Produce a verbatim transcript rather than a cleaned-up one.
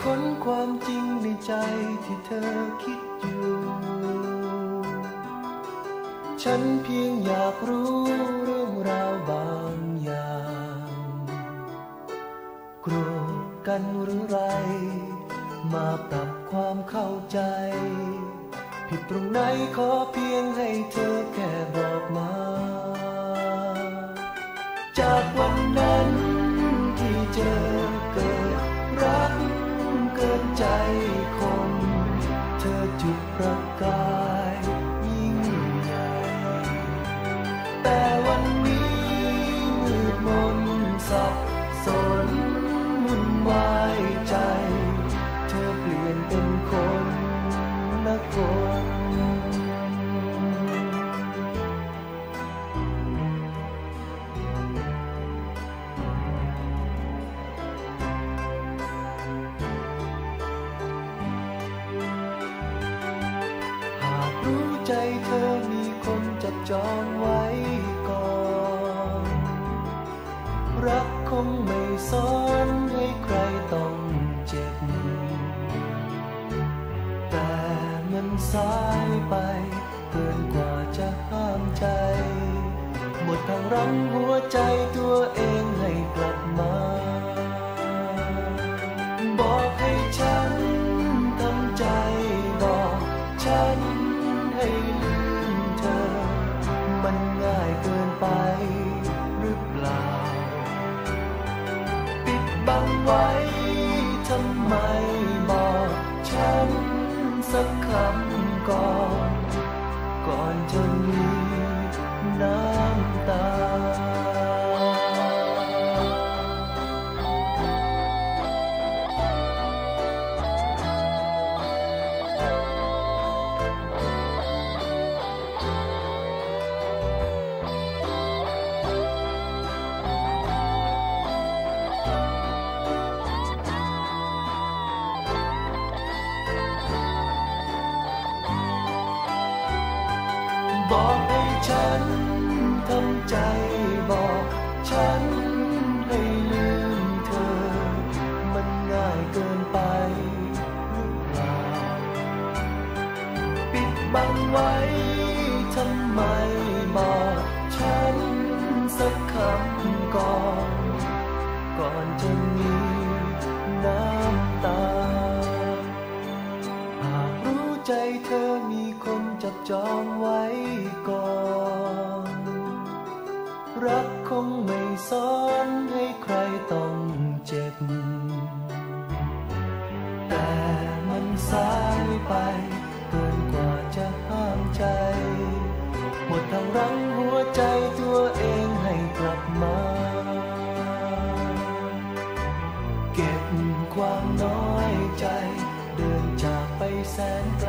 ค้นความจริงในใจที่เธอคิดอยู่ฉันเพียงอยากรู้เรื่องราวบางอย่างกลัวกันหรือไรมาปรับความเข้าใจผิดตรงไหนขอเพียงให้เธอแค่บอกมาจากวันนั้นที่เจอเกิดรักเกินใจคนเธอจุดประกายยิ่งใหญ่แต่วันนี้มืดมนสับสนวุ่นวายใจเธอเปลี่ยนเป็นคนละคนใจเธอมีคนจับจองไว้ก่อนรักคงไม่สอนให้ใครต้องเจ็บแต่มันสายไปเกินกว่าจะห้ามใจหมดทางรั้งหัวใจตัวเองให้กลับมาบอกให้ฉันทำใจบอกฉันให้ลืมเธอมันง่ายเกินไปหรือเปล่าปิดบังไว้ทำไมบอกฉันสักคำก่อนก่อนจะมีน้ำตาบอกให้ฉันทำใจบอกฉันให้ลืมเธอมันง่ายเกินไปหรือเปล่าปิดบังไว้ทำไมบอกฉันสักคำก่อนก่อนจะมีน้ำตาหากรู้ใจเธอมีคนจับจองไว้ก่อนรักคงไม่สอนให้ใครต้องเจ็บแต่มันสายไปเกินกว่าจะห้ามใจหมดทางรั้งหัวใจตัวเองให้กลับมาเก็บความน้อยใจเดินจากไปแสน